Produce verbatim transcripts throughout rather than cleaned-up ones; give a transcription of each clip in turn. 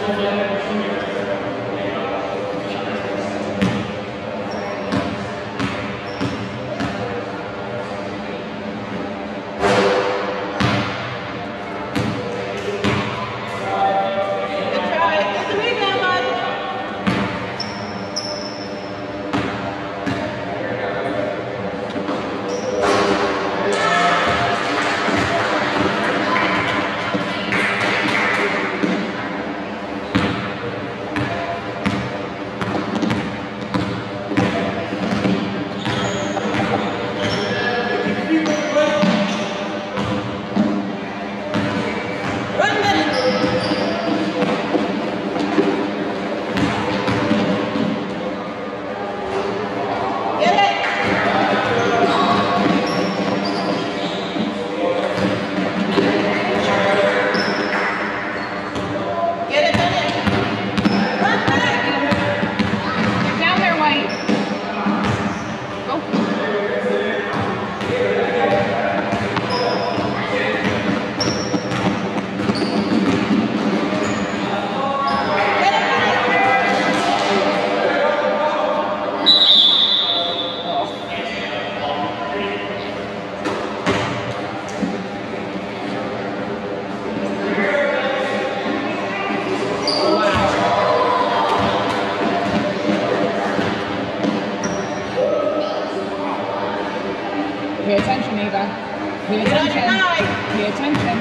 Pay attention, Eva. Pay attention. Pay attention.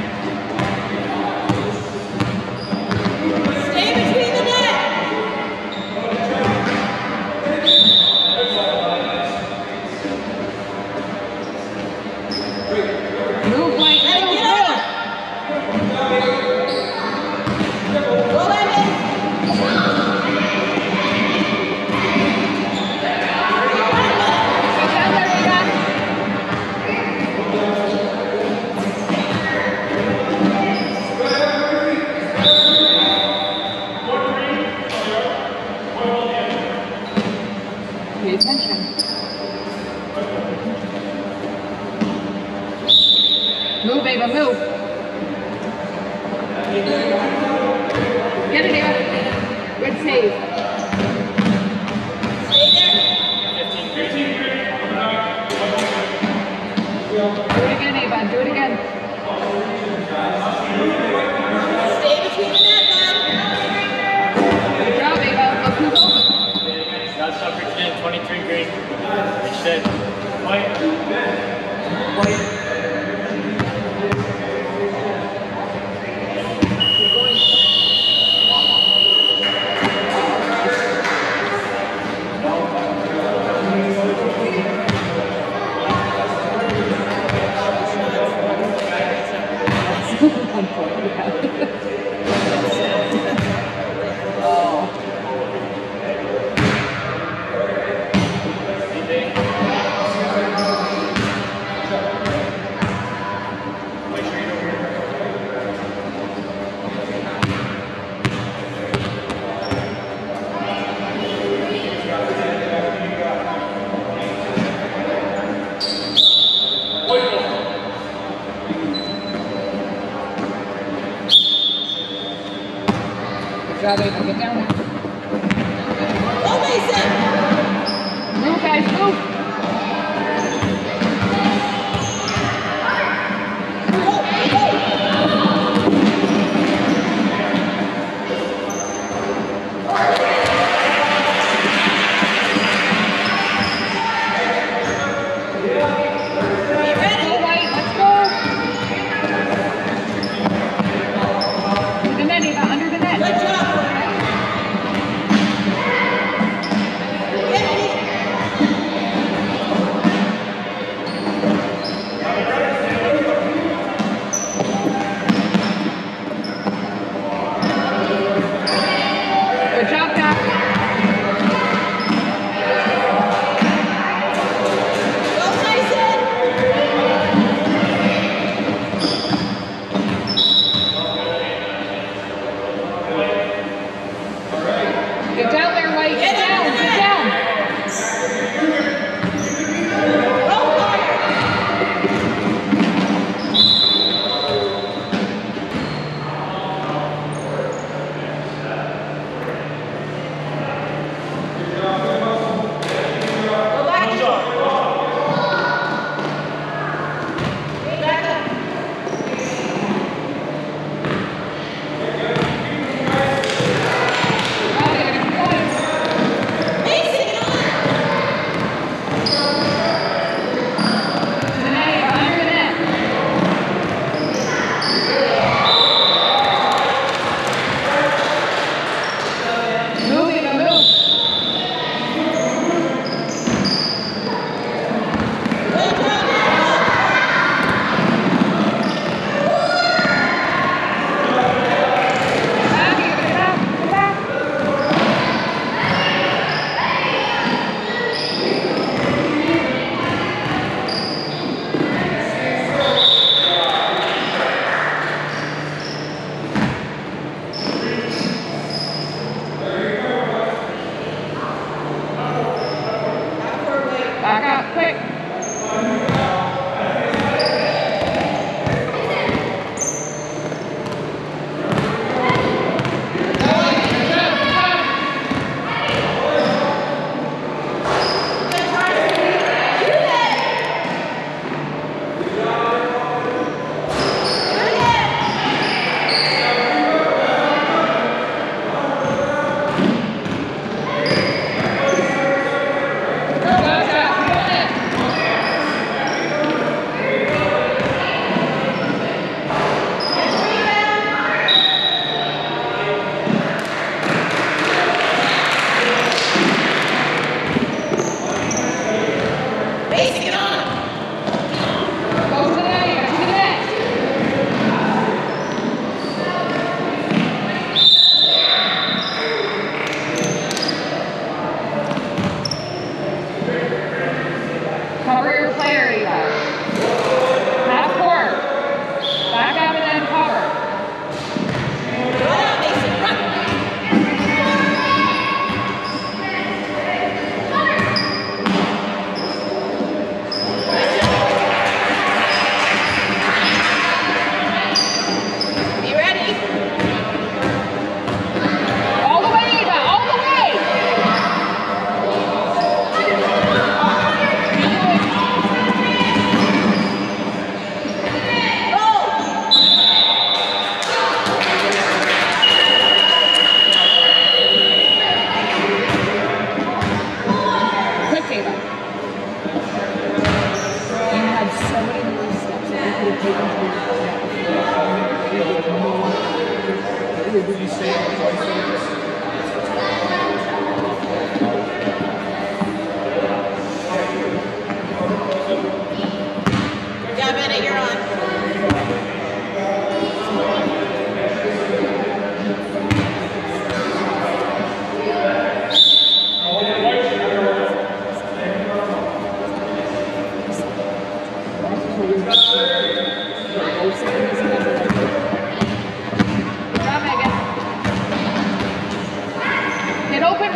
Stay between the net. Move, White. Let it Move, get move. over. Roll it in. Get down there, Eva. Pay attention. Move, Ava, move. Get it, Ava. Good save. Stay there. Do it again, Ava. Do it again. Stay between the net, man. Good job, Ava. Look who's open. That's up for ten, twenty-three green. Instead. White. White. Good job, Ava. Get down there. Go, Mason. Move, guys. Move. Go, go. Be ready. Go, White. Let's go. Under the net, Eva. Under the net. Good job. Get it. Good job, Doc. Go, Tyson. Get down there, White. Get down. Get down. Roll hard.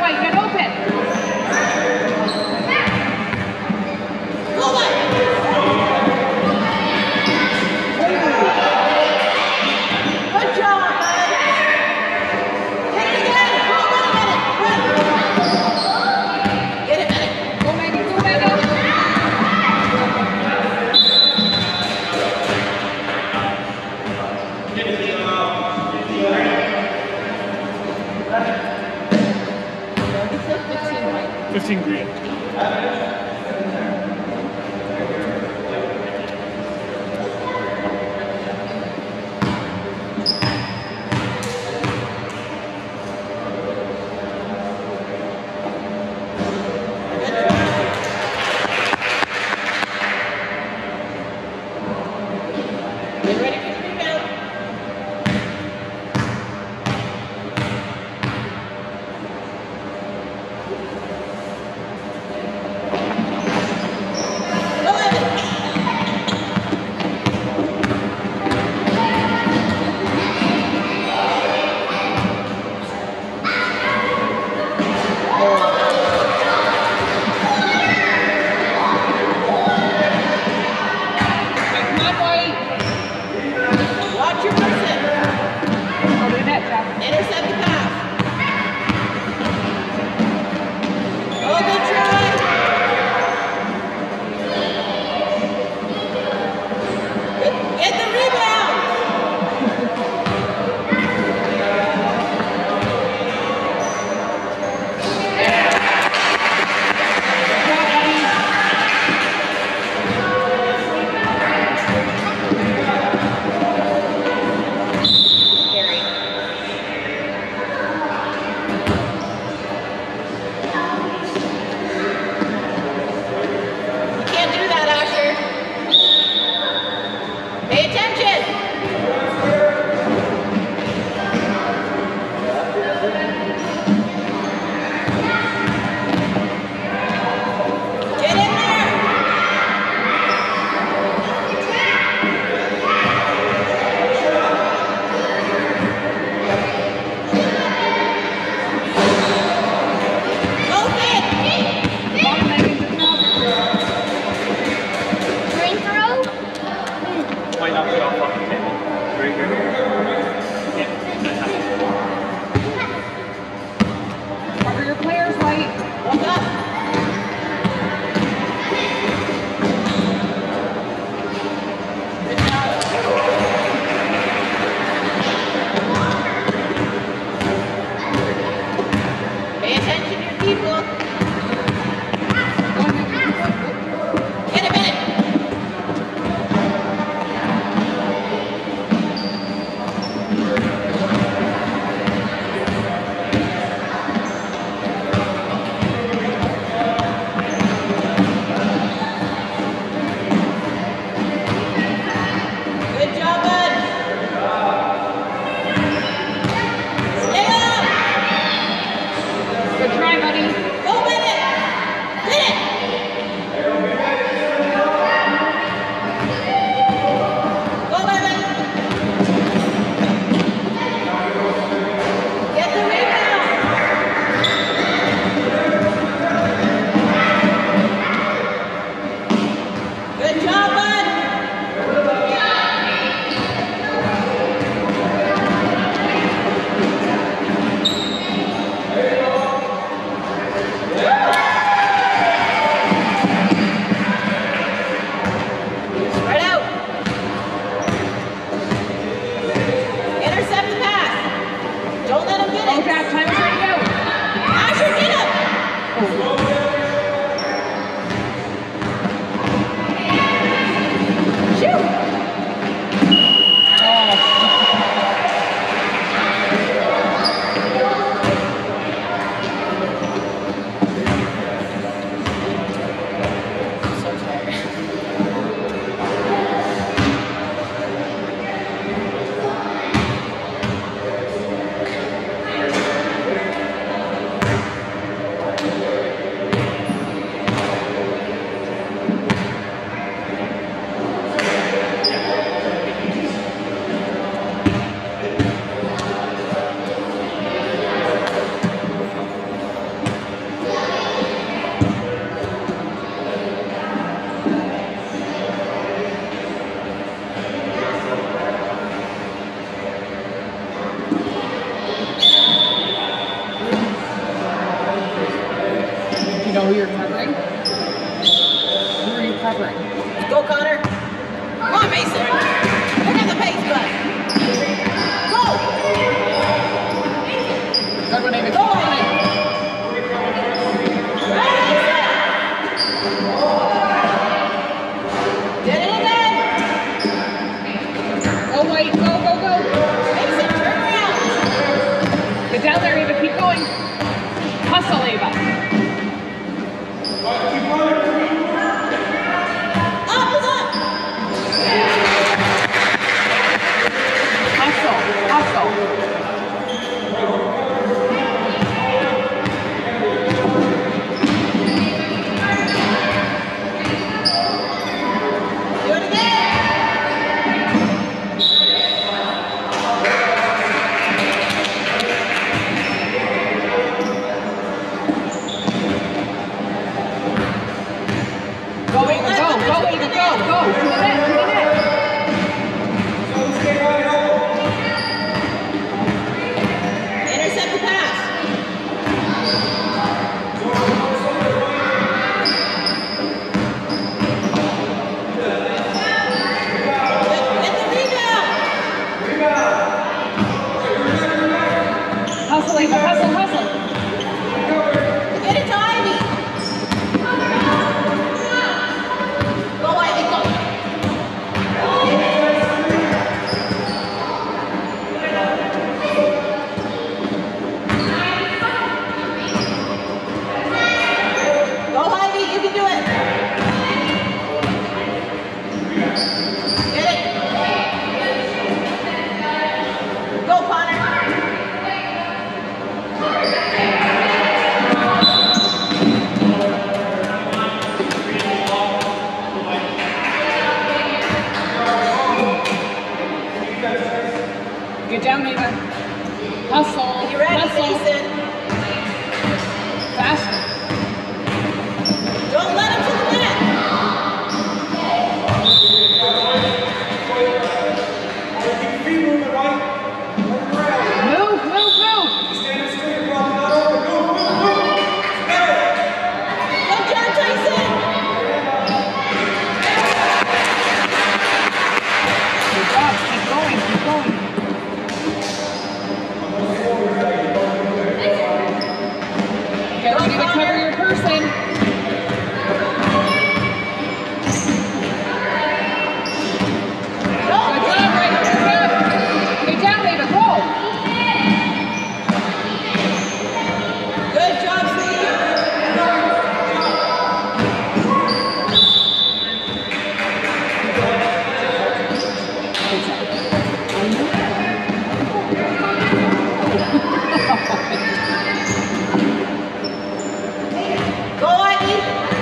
White, get open. Go, White. Good job, bud. Hit it again. Go, run, get it. Run. Get it, Benny. Go, Megan, go, Megan. fifteen green. Get ready for the rebound. Go, Evan. Come on, White. Watch your person. Over the net, Jeff. Intercept the pass. Oh, good try. Get, get the rebound. Gary. You can't do that, Asher. Pay attention. Get in there. Go, Finn. Come on, Megan, good job. Green throw? Might not be off fucking table. Very good. Yeah, that's happening. Cover your players, White. Walk up. Good job. Pay attention to your people. Go, Megan. Get a minute. Good job, bud. Stay up. Good try, buddy. Go with it. Hit it. Go, Evan. Get the rebound. Good job, bud. Spread out. Intercept the pass. Don't let him get Go, it. Jack. Time is running out. Asher, get him. Shoot. Oh, you're covering? Who are you covering? Go, Connor. Come on, Mason. Look at the pace, bud. Go. Good one, Amy. Go on it. Get it again. Go, White. Go, go, go. Mason, turn around. Get down there, Ava. Keep going. Hustle, Ava. Up is up. Hustle. Hustle. Do it again. Go, Ava. Go, go, Ava. Go, go. To the net, to the net. Intercept the pass. Get, get the rebound. Hustle, Ava. Hustle, hustle. Get it to Ivy. Go, Ivy, go. Go, Ivy, you can do it. Get it. Go, Connor. Get down, Ava. Hustle. You ready, Hustle. Mason? Faster. Don't let him to the net. Move, move, move. Good job, Tyson. Good job. Keep going, keep going. Get ready to cover your person. Go. Good job, right? Good job. Get down, Ava. Go. Good job, Steve. Go, Ivy.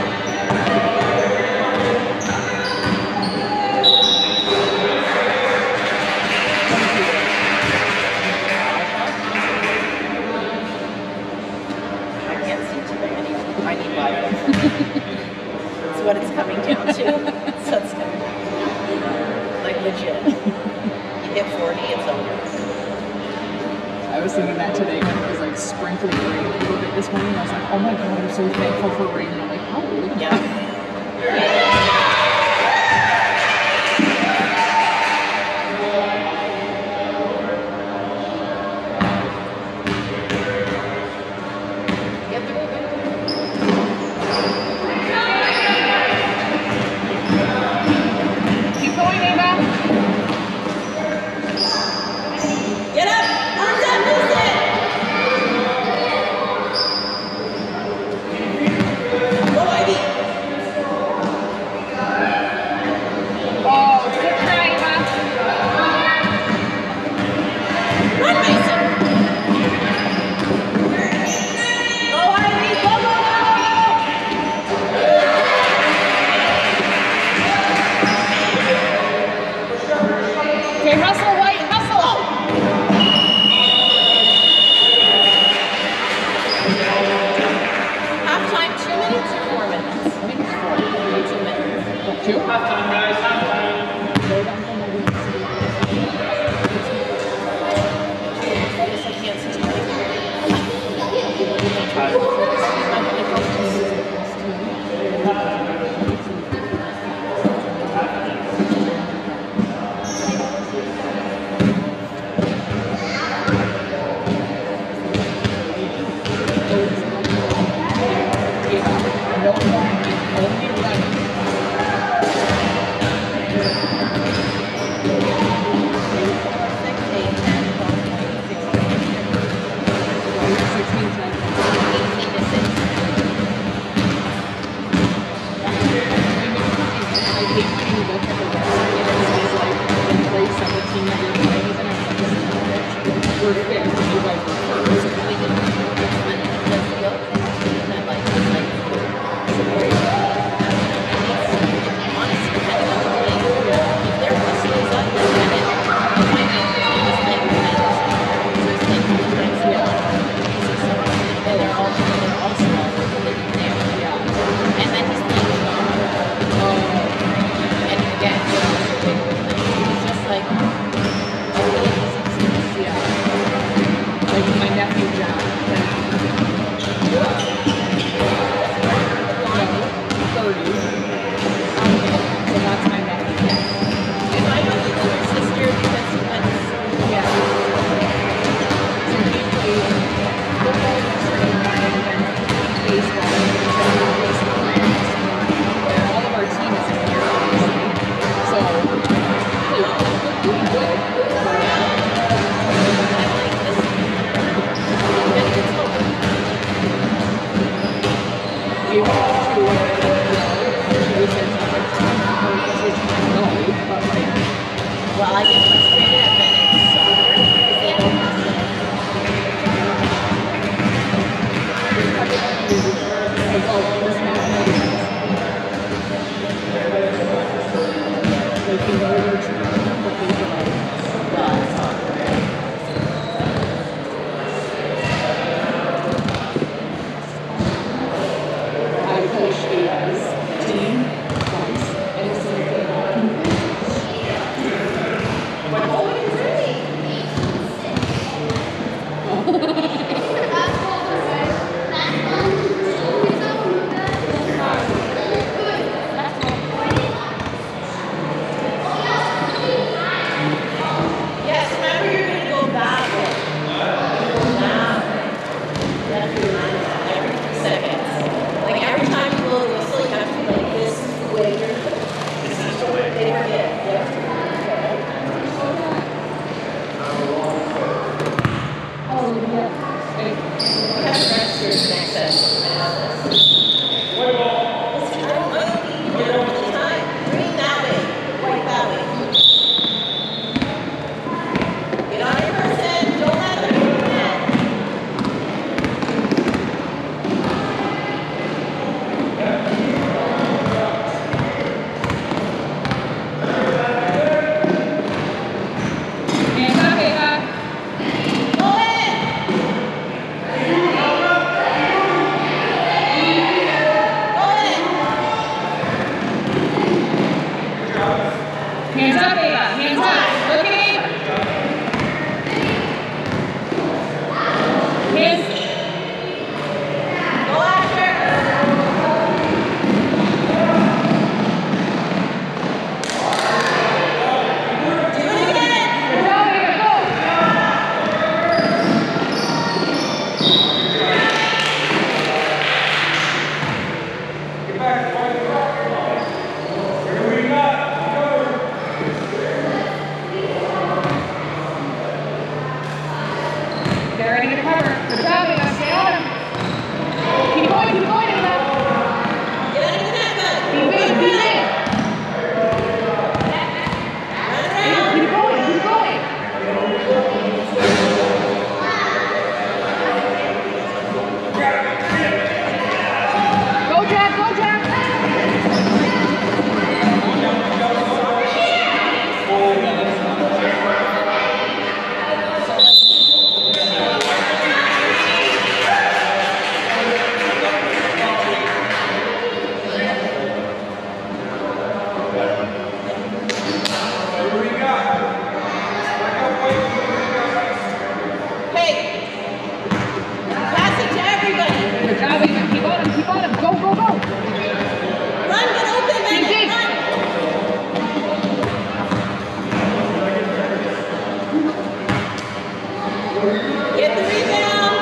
I can't see too many. I need Bible. That's what it's coming down to. So it's coming. Like legit. You hit forty, it's over. I was thinking that today when it was like sprinkling rain a little bit this morning. I was like, oh my God, I'm so thankful for rain. And I'm like, how? Yeah. Get the rebound. Keep going, Ava. Get up! Arms up, Mason! Go, Ivy! Oh, good try, Ava. Run, Mason! Go, Ivy! Go, go, go! Okay, hustle, White, hustle. Halftime, two minutes or four minutes? I think it's four. Two minutes. Two? Halftime, guys. Halftime. I guess I can't see. Halftime. she was she was she was saying something no, but like Well, I get frustrated at minutes. Because they don't listen. like oh this man like you know they're trying but they don't. Well, I coached Ava's team twice, and it's the same thing. yes, remember you're going to go that way. Go down. You have to remind them every three seconds. Like every time you blow the whistle, you have to be like, this is the way you're going to go. This is the way. They forget. Yep. Oh yeah. We have to register the next session. I know this. Listen, I don't mind being here all the time. Green that way. White that way. Get on your person. Don't let them forget. Hands up, Ava. Go in. Go in. Hands up, Ava. Hands up. Look at Ava. Hands. Go after. Do it again. Go, Ava, go. Get ready to cover. Good job, Ava. Stay on him. Keep going, keep going, Ava. Get under the net, bud. Keep in, keep in. Run Ava, around. keep going, keep going. Go, Jack, go, Jack. Hey. Pass it to everybody. Good job, Ava. Keep on him, keep on him. Go, go, go. Run, get open, man. Dig, dig. Run. Get the rebound.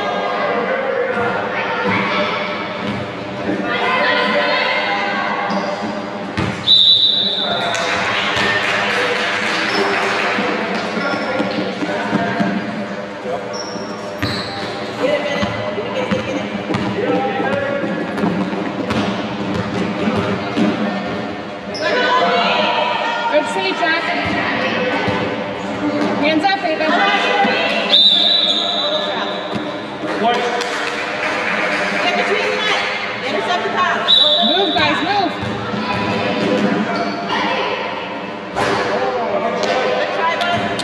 Get it, Bennett. Get it, get it, get it, get it. Good save, Jack. Hands up, Ava. Total travel. What? Get between the net. Intercept the pass. Don't let Move, guys, move. Good try, bud.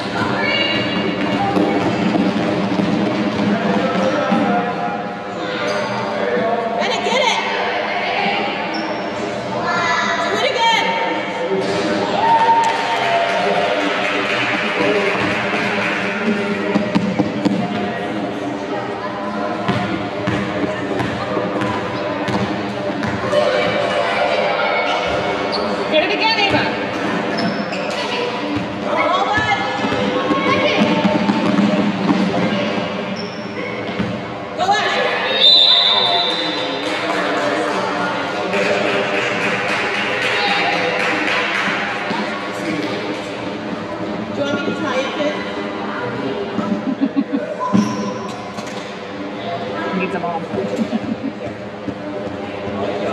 Bennett, get it. Do it again. Get it again, Ava. All bud. Go Asher. Do you want me to tie it, Finn? Needs a bomb.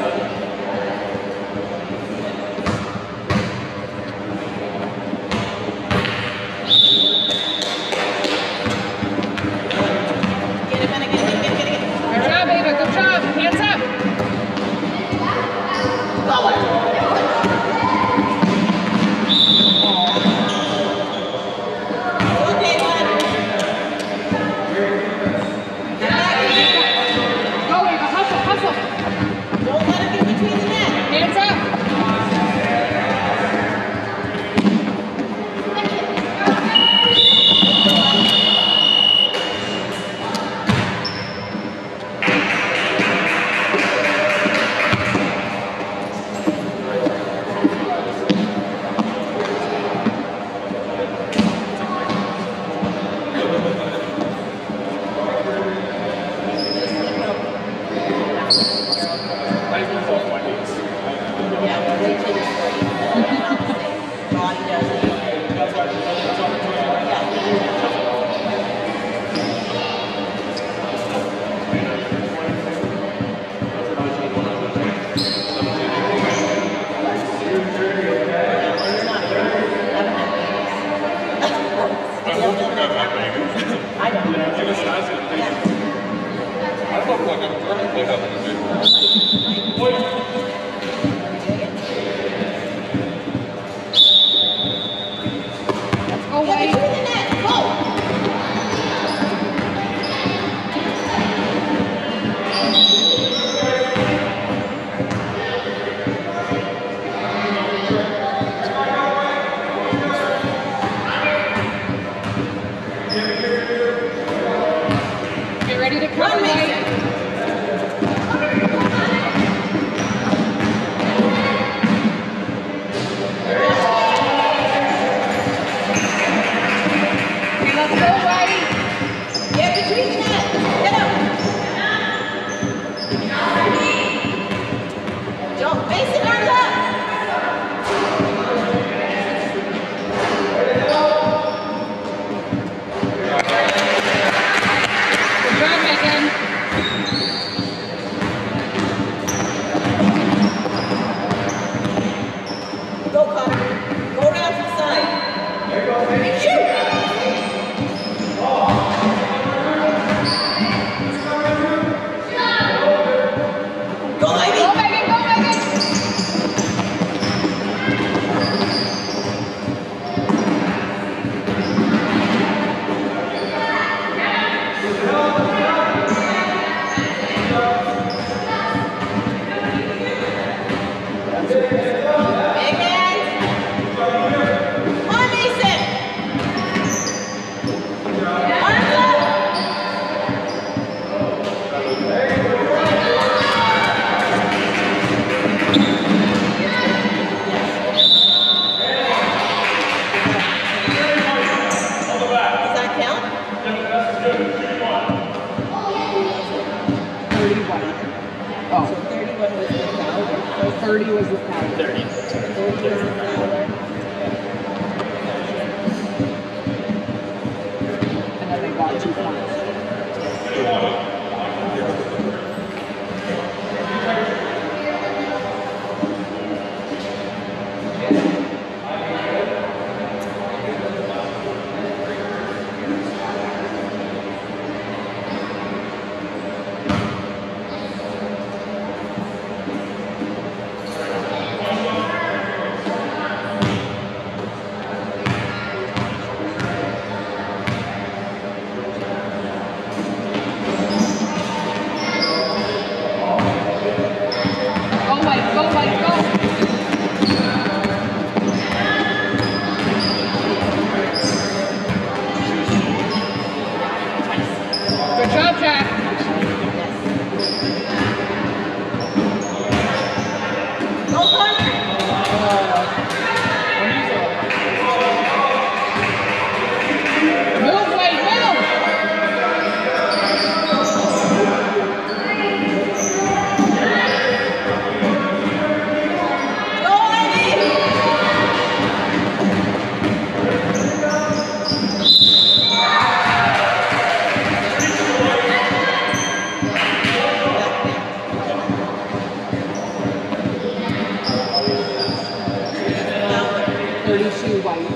Oh, wait. Get ready to cut, White. thirty was the foul. thirty. thirty was the foul. And then they got two points. thirty-two white.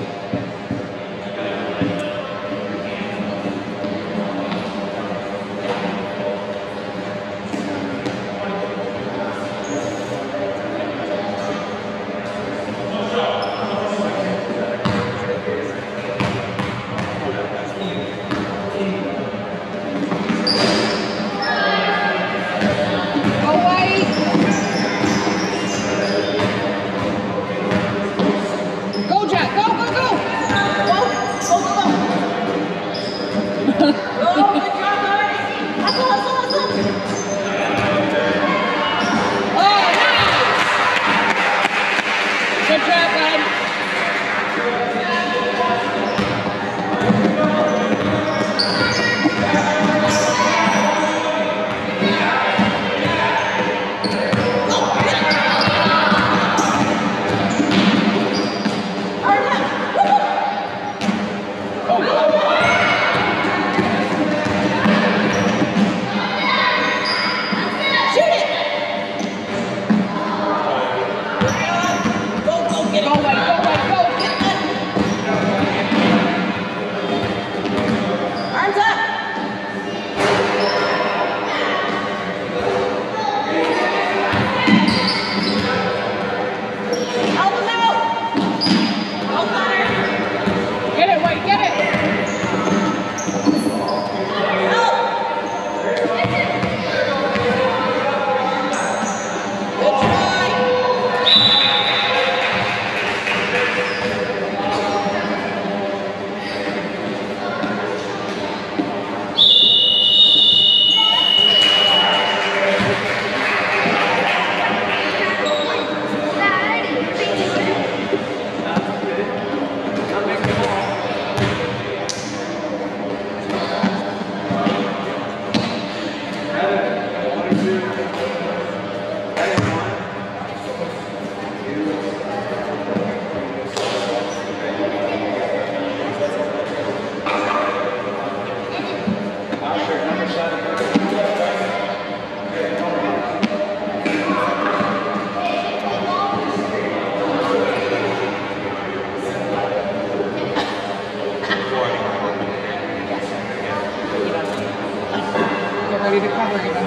Get ready to cover even.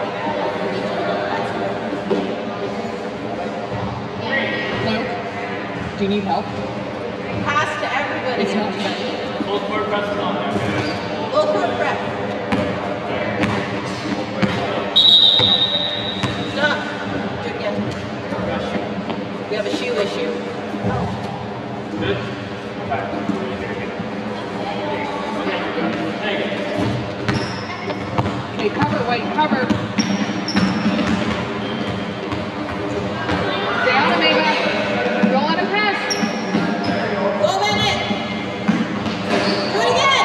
Luke, do you need help? Pass to everybody. It's not good. Full court press is on there. Full court prep. Stop. Do it again. We have a shoe issue. Good? Okay, cover, White, cover. Stay on him, Ava. Don't let him pass. Go minute. Do it again.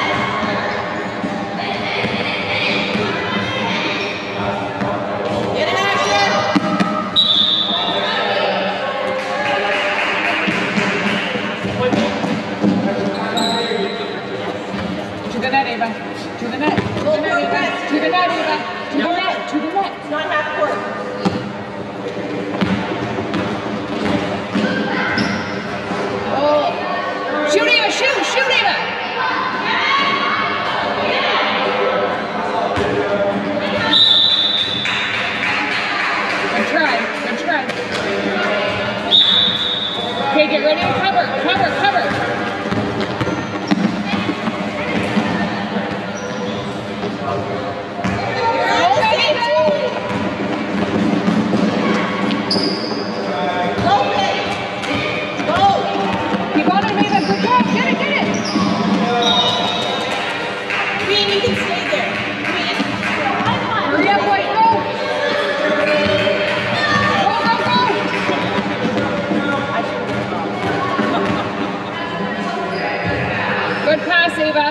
Get in action. To the net, Ava. To the net. To Full the net, court Ava. press. To the net, Ava. To the net. To the net. It's not half court. Oh. Shoot, Ava. Shoot. Shoot, Ava. Good try. Good try. Okay, get ready to cover. Cover, cover. Good pass, Ava.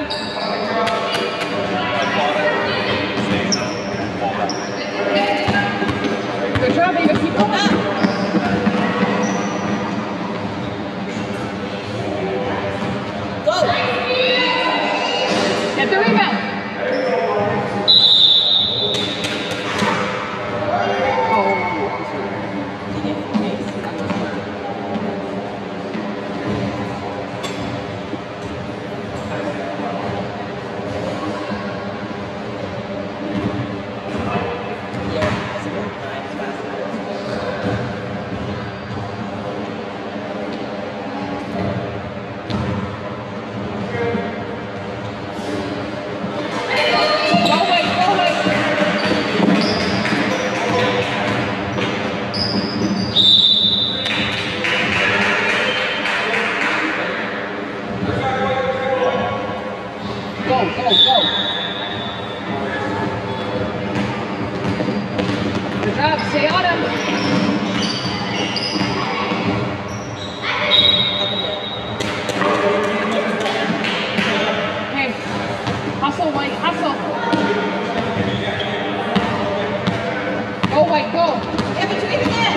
Good job, Ava. Keep going. Go. Get the rebound. Go, go, go. Good job. Stay on him. Hey, hustle, White, hustle. Go, White, go. Yeah, between again.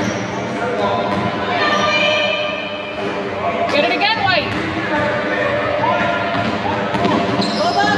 Get it again, White. Go back.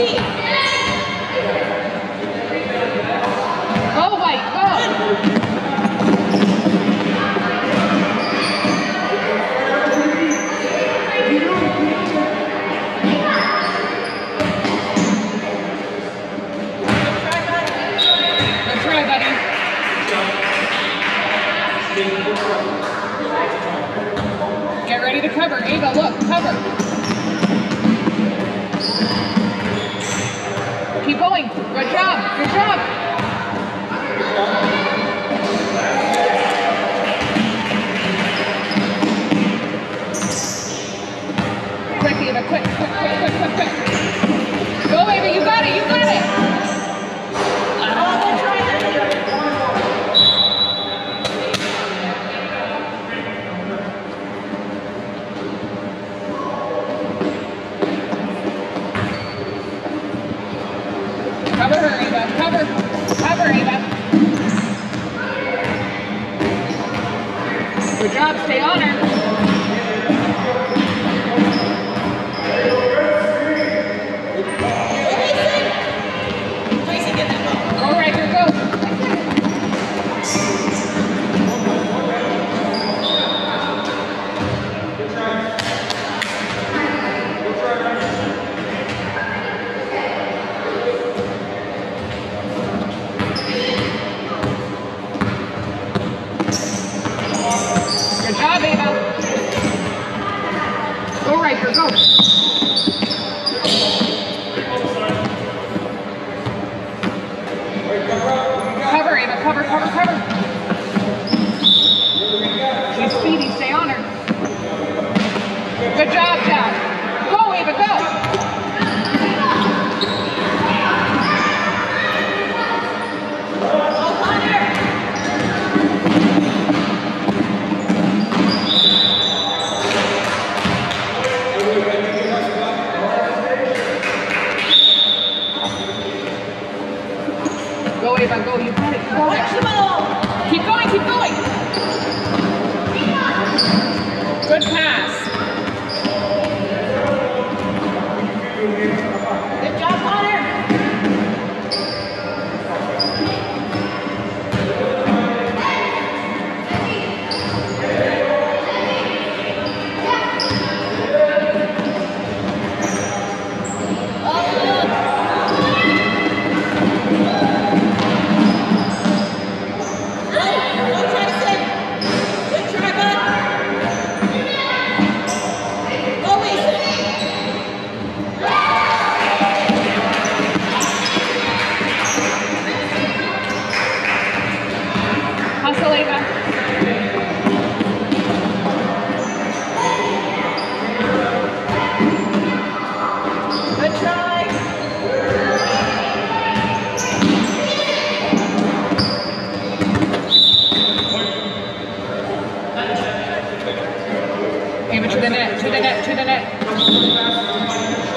team. Go, White, go. Good try, buddy. Get ready to cover. Ava, look, cover. Keep going. Good job. Good job. Quick, Ava. Quick, quick, quick, quick, quick, quick. Go, Ava. You got it. You got it. Cover her, Ava. Cover. Cover, Ava. Good job. Stay on her. Tracy, get that ball. Go, Riker. Go. Good job, Ava. Go, Riker. Go. Cover, Ava. Cover, cover, cover. She's speedy. Stay on her. Good job, Jack. Go, Ava. Go. Go, Ava, go. You got it. You got Watch the it. ball. Keep going, keep going. Good pass. Good job, Connor. Hustle, Ava. Good try. Ava, to the net, to the net, to the net.